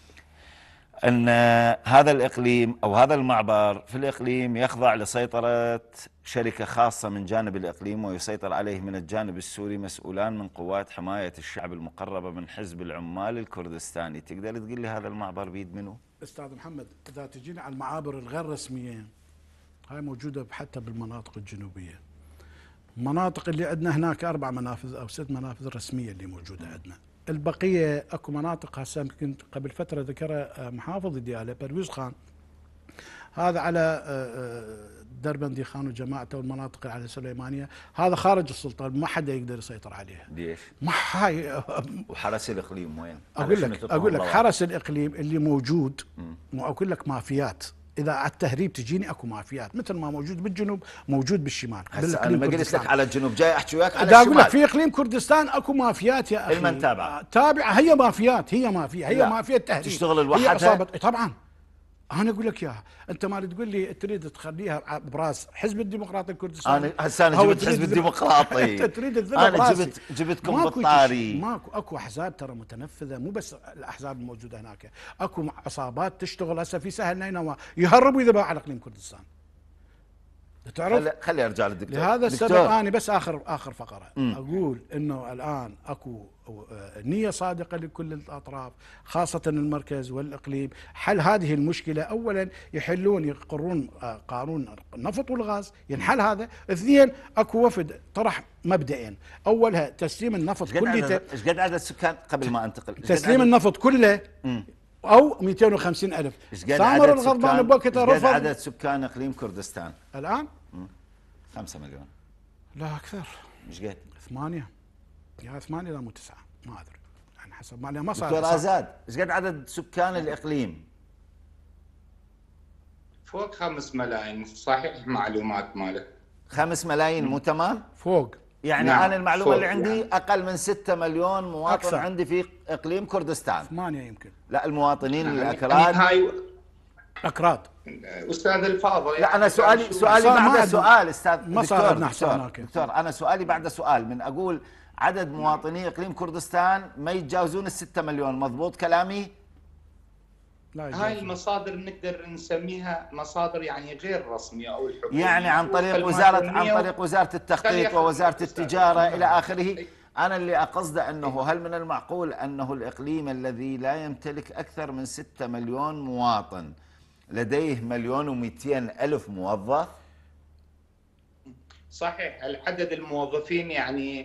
أن هذا الإقليم أو هذا المعبر في الإقليم يخضع لسيطرة شركة خاصة من جانب الإقليم، ويسيطر عليه من الجانب السوري مسؤولان من قوات حماية الشعب المقربة من حزب العمال الكردستاني. تقدر تقول لي هذا المعبر بيد منه؟ أستاذ محمد، إذا تجينا على المعابر الغير رسمية هاي موجودة حتى بالمناطق الجنوبية، المناطق اللي عندنا هناك أربع منافذ أو ست منافذ رسمية اللي موجودة عندنا، البقيه اكو مناطق هسه كنت قبل فتره ذكرها محافظ دياله برويز خان، هذا على دربندي خان وجماعته والمناطق على سليمانيه، هذا خارج السلطه ما حدا يقدر يسيطر عليها. ليش؟ ما هاي وحرس الاقليم وين؟ اقول لك اقول لك حرس الاقليم اللي موجود، واقول لك مافيات، اذا على التهريب تجيني اكو مافيات مثل ما موجود بالجنوب موجود بالشمال. هسه انا ما قلت لك على الجنوب، جاي احكي وياك على الشمال. اقول لك في اقليم كردستان اكو مافيات يا اخي. المن تابعه تابعه، هي مافيات، هي مافيا، هي مافيا التهريب تشتغل لوحدها طبعا. انا اقول لك اياها، انت ما تقول لي تريد تخليها براس حزب الديمقراطي الكردستاني. انا هسه انا جبت حزب الديمقراطي انت تريد الذبح انا براسي. جبت جبتكم بالطاري. ماكو اكو احزاب ترى متنفذه، مو بس الاحزاب الموجوده هناك، اكو عصابات تشتغل هسه في سهل نينوى يهربوا يذبحوا على اقليم كردستان. تعرف خلي ارجع للدكتور. لهذا السبب انا بس اخر اخر فقره م. اقول انه الان اكو نيه صادقه لكل الاطراف خاصه المركز والاقليم حل هذه المشكله. اولا يحلون يقرون قانون النفط والغاز ينحل هذا. اثنين اكو وفد طرح مبدئين، اولها تسليم النفط كله. ايش قد عدد السكان قبل ما انتقل؟ تسليم النفط كله م. او مئتين وخمسين ألف. سامر الغضبان بوقتها رفض. قد عدد سكان اقليم كردستان الان؟ خمسة مليون. لا اكثر. مش قد؟ ثمانية يا ثمانية لا مو تسعة، ما ادري يعني حسب ما ما صار. دكتور آزاد، ايش قد عدد سكان الاقليم؟ فوق خمس ملايين، صحيح معلومات مالك؟ خمس ملايين مو تمام؟ فوق يعني نعم. انا المعلومه اللي عندي يعني. اقل من ستة مليون مواطن أكثر. عندي في اقليم كردستان. ثمانية يمكن. لا المواطنين نعم. الاكراد. هاي اكراد. استاذ الفاضل لا انا سؤالي سؤالي بعد سؤال استاذ ما دكتور دكتور, دكتور انا سؤالي بعد سؤال من اقول عدد مواطني اقليم كردستان ما يتجاوزون الستة مليون، مضبوط كلامي؟ لا هاي المصادر نقدر نسميها مصادر يعني غير رسميه او الحكوميه، يعني عن طريق وزاره عن طريق وزاره التخطيط ووزاره التجاره الى اخره. انا اللي اقصده انه هل من المعقول انه الاقليم الذي لا يمتلك اكثر من ستة مليون مواطن لديه مليون ومئتين ألف موظف؟ صحيح، العدد الموظفين يعني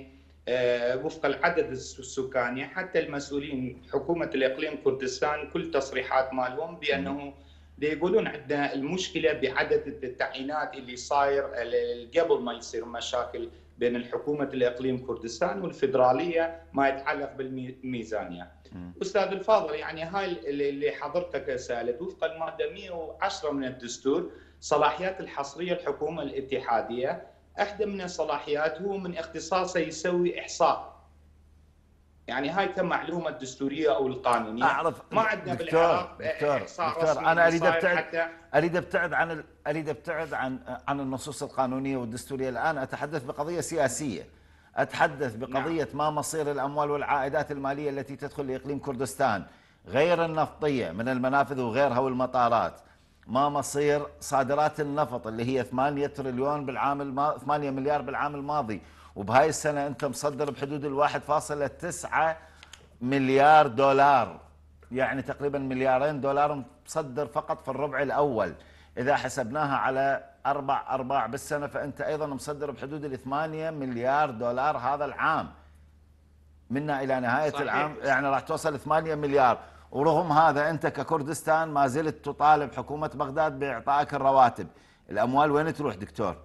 وفق العدد السكاني. حتى المسؤولين حكومة الإقليم كردستان كل تصريحات مالهم بأنه يقولون عندنا المشكلة بعدد التعيينات اللي صاير قبل ما يصير مشاكل بين الحكومة الإقليم كردستان والفيدرالية ما يتعلق بالميزانية. أستاذ الفاضل، يعني هاي اللي حضرتك سألت وفق المادة مئة وعشرة من الدستور صلاحيات الحصرية الحكومة الاتحادية، احدى من الصلاحيات هو من اختصاصه يسوي احصاء. يعني هاي كمعلومه دستوريه او القانونيه اعرف. ما عندنا دكتور بالعراق دكتور, احصاء دكتور رسمي. انا اريد ابتعد حتى اريد ابتعد عن ال... اريد ابتعد عن عن النصوص القانونيه والدستوريه. الان اتحدث بقضيه سياسيه، اتحدث بقضيه نعم. ما مصير الاموال والعائدات الماليه التي تدخل لاقليم كردستان غير النفطيه من المنافذ وغيرها والمطارات. ما مصير صادرات النفط اللي هي ثمانية تريليون بالعام الما... ثمانية مليار بالعام الماضي، وبهاي السنة أنت مصدر بحدود الواحد فاصلة تسعة مليار دولار، يعني تقريبا مليارين دولار مصدر فقط في الربع الأول. إذا حسبناها على أربع أرباع بالسنة فأنت أيضا مصدر بحدود الثمانية مليار دولار هذا العام، منا إلى نهاية صحيح. العام يعني راح توصل ثمانية مليار. ورغم هذا أنت ككردستان ما زلت تطالب حكومة بغداد بإعطائك الرواتب. الأموال وين تروح دكتور؟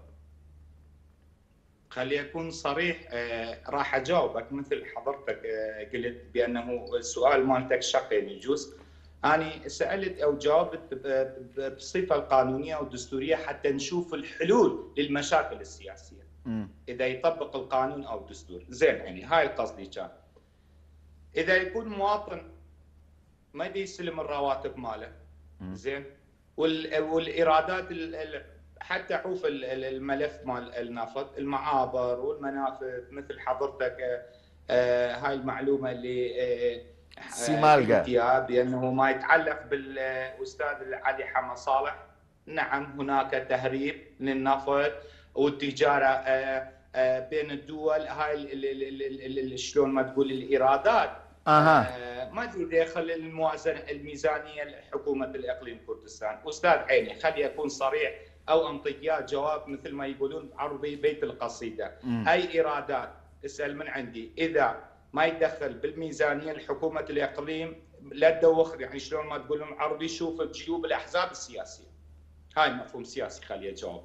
خلي أكون صريح، آه راح أجاوبك مثل حضرتك آه قلت بأنه السؤال مالتك شقين يجوز. أنا سألت أو جاوبت بالصفة القانونية والدستورية حتى نشوف الحلول للمشاكل السياسية م. إذا يطبق القانون أو الدستور. زين، يعني هاي القصدي كان إذا يكون مواطن ما يدي يستلم الرواتب ماله، زين، والايرادات حتى عوف الملف مال النفط، المعابر والمنافذ مثل حضرتك هاي المعلومه اللي سيمالقا بانه ما يتعلق بالاستاذ علي حمد صالح. نعم، هناك تهريب للنفط والتجاره بين الدول. هاي شلون ما تقول الايرادات أه. ما يدخل الموازنه الميزانيه لحكومه الاقليم كردستان. استاذ عيني، خلي اكون صريح او انطي جواب مثل ما يقولون عربي بيت القصيده. م. اي ايرادات اسال من عندي اذا ما يدخل بالميزانيه لحكومه الاقليم لا تدوخ، يعني شلون ما تقولون عربي، شوف بجيوب الاحزاب السياسيه. هاي مفهوم سياسي. خلي اجاوب.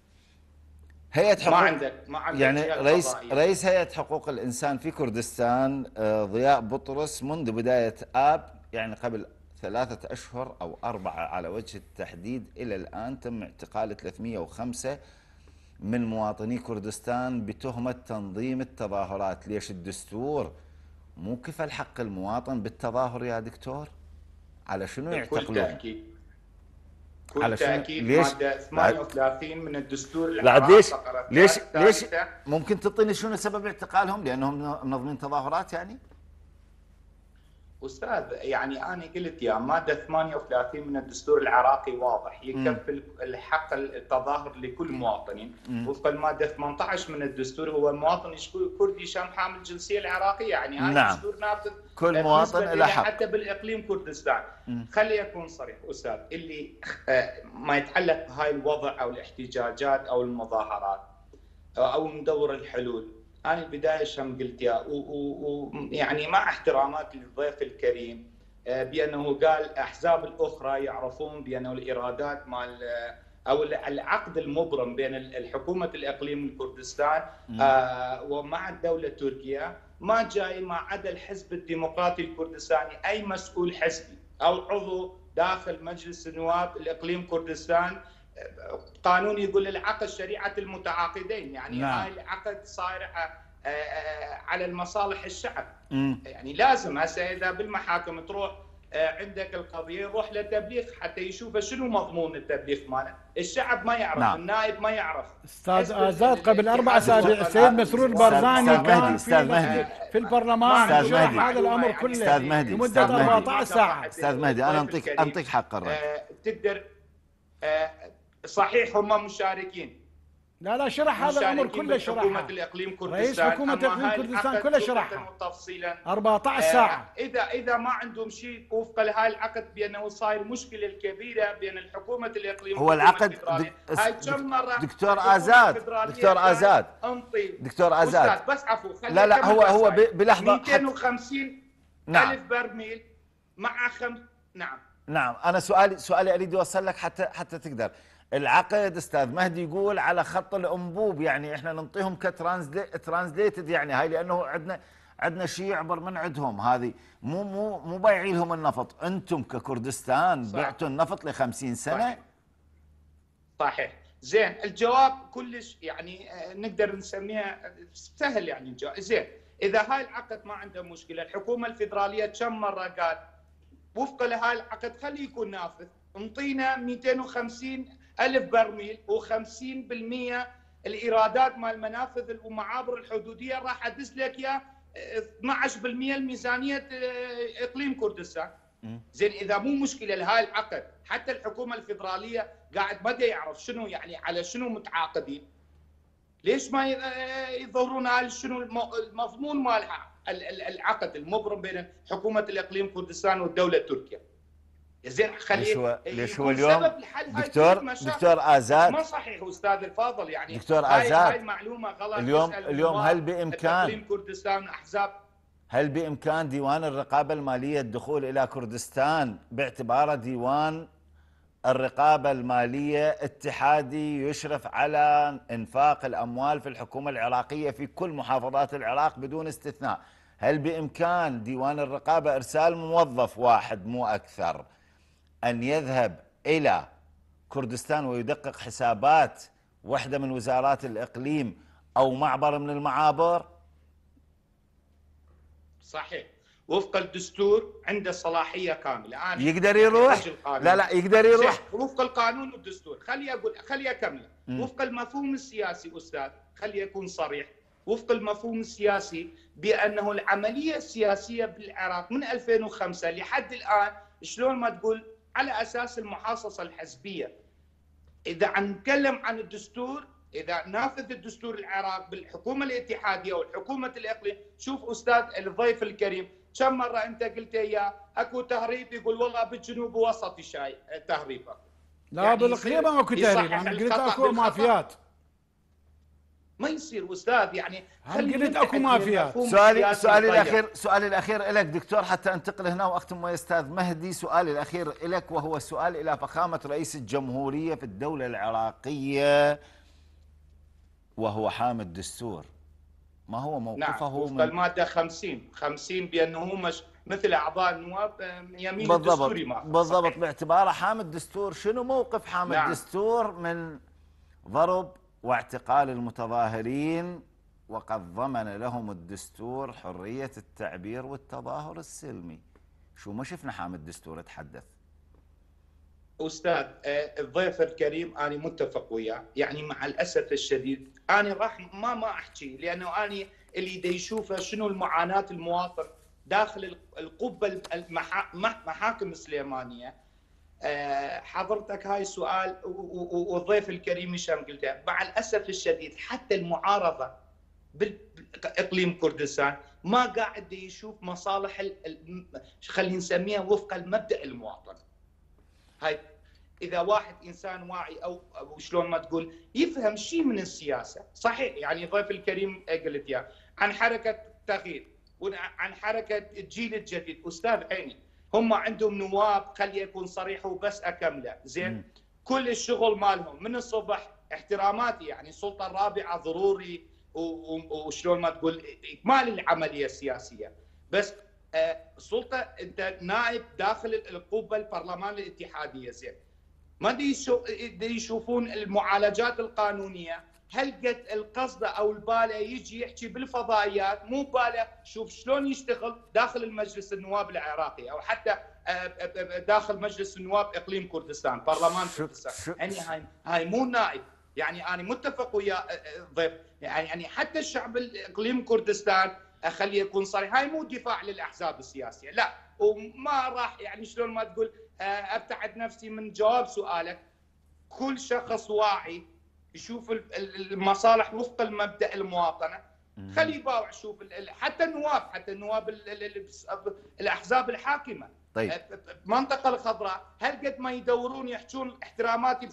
هيئة حقوق ما عندك ما عندك يعني رئيس رئيس هيئة حقوق الإنسان في كردستان ضياء بطرس منذ بداية آب، يعني قبل ثلاثة أشهر أو أربعة على وجه التحديد، إلى الآن تم اعتقال ثلاثمئة وخمسة من مواطني كردستان بتهمة تنظيم التظاهرات. ليش الدستور مو كفل حق المواطن بالتظاهر يا دكتور؟ على شنو يعتقلون؟ بكل تأكيد بكل تأكيد مادة ثمانية وثلاثين من الدستور العراقي. ليش ليش ليش ممكن تعطيني شنو سبب اعتقالهم؟ لأنهم منظمين تظاهرات يعني؟ أستاذ، يعني أنا قلت يا مادة ثمانية وثلاثين من الدستور العراقي واضح يكفل الحق التظاهر لكل مواطن. وفق المادة ثمانية عشر من الدستور هو مواطن كردي شام حامل الجنسية العراقية، يعني هذا نعم. الدستور نافذ كل مواطن له حق حتى بالإقليم كردستان. مم. خلي أكون صريح أستاذ، اللي ما يتعلق بهاي الوضع أو الاحتجاجات أو المظاهرات أو مدور الحلول، أنا البداية شم قلت يا ويعني مع احترامات للضيف الكريم بأنه قال الأحزاب الأخرى يعرفون بأنه الإيرادات مال أو العقد المبرم بين الحكومة الإقليم الكردستان ومع الدولة التركية ما جاي ما عدا الحزب الديمقراطي الكردستاني. أي مسؤول حزبي أو عضو داخل مجلس النواب الإقليم كردستان قانون يقول العقد شريعة المتعاقدين، يعني نعم. هاي العقد صاير على المصالح الشعب. م. يعني لازم هسه إذا بالمحاكم تروح عندك القضية يروح لتبليغ حتى يشوف شنو مضمون التبليغ ماله. الشعب ما يعرف، نعم. النائب ما يعرف. استاذ آزاد قبل أربع أسابيع السيد مسرور برزاني كان استاذ مهدي في البرلمان استاذ مهدي هذا الأمر كله استاذ مهدي لمدة أربعة عشر ساعة. استاذ مهدي أنا أنطيك أنطيك حق الرد. تقدر صحيح هم مشاركين لا لا شرح هذا الامر كله، شرحها حكومه الاقليم كردستان، رئيس حكومه اقليم كردستان كله شرحها وتفصيلا أربعة عشر ساعه. آه اذا اذا ما عندهم شيء وفق لهذا العقد بانه صاير مشكله الكبيره بين الحكومه الاقليم هو العقد هاي كم مره دكتور آزاد دكتور آزاد دكتور آزاد بس عفوا لا لا هو هو بلحظه مئتين وخمسين نعم. ألف برميل مع خمس نعم نعم. انا سؤالي سؤالي اريد اوصل لك حتى حتى تقدر. العقد استاذ مهدي يقول على خط الانبوب، يعني احنا نعطيهم كترانزليتد، يعني هاي لانه عندنا عندنا شيء يعبر من عندهم، هذه مو مو مو بايعين لهم النفط، انتم ككردستان بعتوا النفط ل خمسين سنه. صحيح. صحيح. زين الجواب كلش يعني نقدر نسميها سهل يعني الجواب. زين اذا هاي العقد ما عنده مشكله، الحكومه الفيدراليه كم مره قال وفق لهاي العقد خليه يكون نافذ، انطينا مئتين وخمسين ألف برميل وخمسين بالمئة الايرادات مال المنافذ والمعابر الحدوديه راح ادز لك يا اثنعش بالمئة الميزانيه اقليم كردستان. زين اذا مو مشكله لهاي العقد، حتى الحكومه الفيدراليه قاعد ما يعرف شنو يعني على شنو متعاقدين، ليش ما يظهرون هاي شنو المضمون مال العقد المبرم بين حكومه الاقليم كردستان والدوله التركيه. زين خليه ليش هو ليش هو اليوم دكتور دكتور آزاد ما صحيح استاذ الفاضل، يعني دكتور هاي آزاد هاي معلومه غلط. اليوم اليوم هل بامكان اقليم كردستان احزاب هل بامكان ديوان الرقابه الماليه الدخول الى كردستان باعتباره ديوان الرقابه الماليه اتحادي يشرف على انفاق الاموال في الحكومه العراقيه في كل محافظات العراق بدون استثناء، هل بامكان ديوان الرقابه ارسال موظف واحد مو اكثر أن يذهب إلى كردستان ويدقق حسابات واحدة من وزارات الإقليم أو معبر من المعابر؟ صحيح. وفق الدستور عنده صلاحية كاملة. أنا يقدر يروح؟ لا لا يقدر يروح وفق القانون والدستور. خلي أقول خلي أكمل. وفق المفهوم السياسي أستاذ، خلي أكون صريح، وفق المفهوم السياسي بأنه العملية السياسية بالعراق من ألفين وخمسة لحد الآن شلون ما تقول على أساس المحاصصة الحزبية. إذا عم نتكلم عن الدستور، إذا نافذ الدستور العراق بالحكومة الاتحادية والحكومة الإقليم، شوف أستاذ الضيف الكريم كم مرة أنت قلت إياه أكو تهريب، يقول والله بالجنوب ووسط الشاي تهريب أكو. لا يعني بالإقليم أكو تهريب، أنا قلت أكو مافيات. ما يصير استاذ، يعني هل قلت اكو مافيات؟ سؤالي سؤالي الاخير سؤالي الاخير لك دكتور حتى انتقل هنا واختم ويا استاذ مهدي. سؤالي الاخير لك وهو السؤال الى فخامه رئيس الجمهوريه في الدوله العراقيه وهو حامد دستور، ما هو موقفه؟ نعم وفق الماده خمسين خمسين بانه مش مثل اعضاء النواب يمين بالضبط الدستوري ما بالضبط صحيح. باعتباره حامد دستور، شنو موقف حامد نعم. دستور من ضرب واعتقال المتظاهرين وقد ضمن لهم الدستور حرية التعبير والتظاهر السلمي؟ شو ما شفنا حامد دستور تحدث. أستاذ الضيف الكريم أنا متفق وياه، يعني مع الأسف الشديد أنا راح ما ما أحكي، لأنه أنا اللي دا يشوفه شنو المعاناة المواطن داخل القبة المحاكم السليمانية. حضرتك هاي السؤال والضيف الكريم هشام قلته، مع الاسف الشديد حتى المعارضه باقليم كردستان ما قاعد يشوف مصالح خلينا نسميها وفق المبدا المواطن. هاي اذا واحد انسان واعي او شلون ما تقول يفهم شيء من السياسه، صحيح يعني الضيف الكريم قلت اياه عن حركه تغيير وعن حركه الجيل الجديد، استاذ عيني هم عندهم نواب، خلي يكون صريح وبس اكمله، زين؟ م. كل الشغل مالهم من الصبح احتراماتي، يعني السلطه الرابعه ضروري وشلون ما تقول اكمال العمليه السياسيه، بس السلطه آه انت نائب داخل القبه البرلمان الاتحاديه، زين؟ ما دي يشوفون المعالجات القانونيه، هل قد القصد او الباله يجي يحكي بالفضائيات، مو باله شوف شلون يشتغل داخل المجلس النواب العراقي او حتى داخل مجلس النواب اقليم كردستان برلمان كردستان. يعني هاي هاي مو نائب، يعني انا متفق ويا ضيف، يعني حتى الشعب الاقليم كردستان خليه يكون صريح، هاي مو دفاع للاحزاب السياسيه، لا، وما راح يعني شلون ما تقول ابتعد نفسي من جواب سؤالك. كل شخص واعي يشوف المصالح وفق المبدأ المواطنة، خليه يباوع. شوف حتى النواب حتى النواب الأحزاب الحاكمة طيب المنطقة الخضراء هل قد ما يدورون يحجون احتراماتي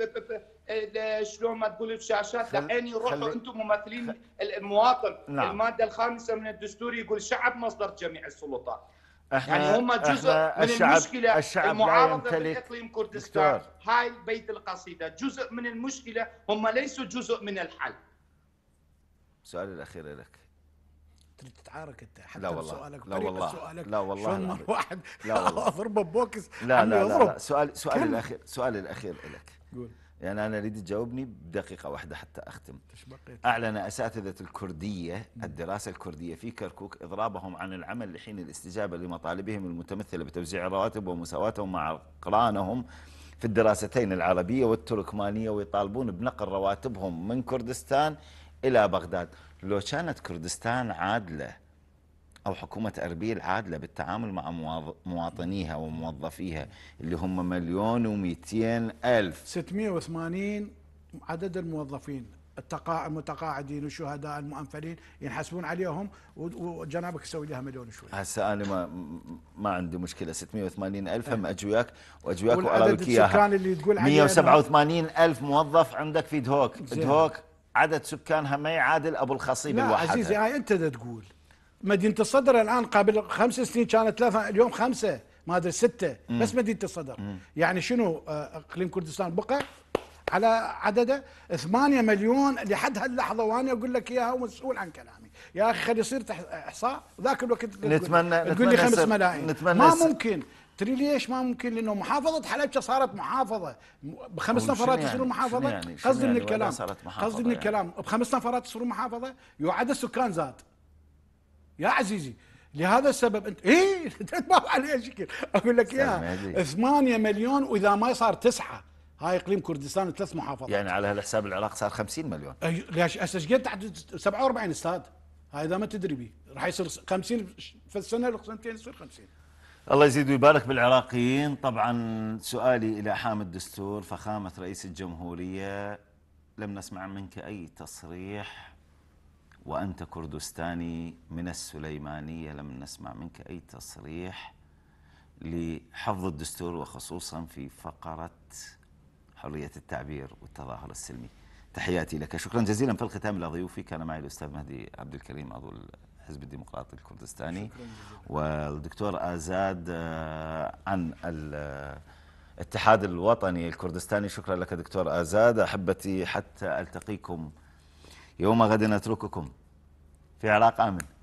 شلون ما تقول الشاشات، الحين يروحوا انتم ممثلين المواطن. نعم. المادة الخامسة من الدستور يقول الشعب مصدر جميع السلطات. يعني هم جزء من الشعب المشكلة. الشعب المعارضة بالإقليم كردستان هاي بيت القصيدة جزء من المشكلة، هم ليسوا جزء من الحل. السؤال الأخير لك. تريد تتعارك انت حتى لا والله سؤالك لا والله سؤالك لا والله شلون مره واحد لا والله اضربه بوكس. لا لا لا, لا. سؤال سؤال الاخير سؤال الاخير لك. قول. يعني انا اريد تجاوبني بدقيقه واحده حتى اختم. اعلن اساتذه الكرديه الدراسه الكرديه في كركوك اضرابهم عن العمل لحين الاستجابه لمطالبهم المتمثله بتوزيع الرواتب ومساواتهم مع اقرانهم في الدراستين العربيه والتركمانيه، ويطالبون بنقل رواتبهم من كردستان الى بغداد. لو كانت كردستان عادلة أو حكومة أربيل عادلة بالتعامل مع مواطنيها وموظفيها اللي هم مليون ومئتين ألف ستمئة وثمانين عدد الموظفين المتقاعدين والشهداء المؤنفلين ينحسبون عليهم وجنابك يسوي لها مليون وشوي. هسه أنا ما ما عندي مشكلة. ستمئة وثمانين ألف هم أجي وياك وأجي وياك وعدد السكان اللي تقول عليه مئة وسبعة وثمانين ألف موظف عندك في دهوك. دهوك عدد سكانها ما يعادل ابو الخصيب الواحد. لا عزيزي هاي انت تقول مدينه الصدر الان قبل خمس سنين كانت ثلاثه، اليوم خمسه ما ادري سته بس مدينه الصدر. مم. يعني شنو اقليم كردستان بقى على عدده ثمانية مليون لحد هاللحظه، وانا اقول لك اياها ومسؤول عن كلامي. يا اخي خلي يصير احصاء وذاك الوقت نتمنى تقول لي خمس ملايين. نتمنى ما ممكن. تدري ليش ما ممكن؟ لانه محافظه حلب صارت محافظه بخمس نفرات يصيرون محافظه. يعني قصدي من يعني الكلام قصدي من يعني. الكلام بخمس نفرات يصيرون محافظه وعدد السكان زاد يا عزيزي. لهذا السبب انت ايه تتباوع على اي شكل اقول لك اياها. ثمانية مليون واذا ما صار تسعة. هاي اقليم كردستان ثلاث محافظات. يعني على هالحساب العراق صار خمسين مليون. ليش هسه ايش قد تحت سبعة وأربعين استاذ؟ هاي اذا ما تدري بيه راح يصير خمسين في السنه وسنتين يصير خمسين. الله يزيد ويبارك بالعراقيين. طبعا سؤالي إلى حامل الدستور فخامة رئيس الجمهورية، لم نسمع منك أي تصريح وأنت كردستاني من السليمانية، لم نسمع منك أي تصريح لحفظ الدستور وخصوصا في فقرة حرية التعبير والتظاهر السلمي. تحياتي لك، شكرا جزيلا. في الختام لضيوفي كان معي الأستاذ مهدي عبد الكريم عضو الحزب الديمقراطي الكردستاني، والدكتور آزاد عن الاتحاد الوطني الكردستاني. شكرا لك دكتور آزاد. أحبتي حتى ألتقيكم يوم غد نترككم في عراق آمن.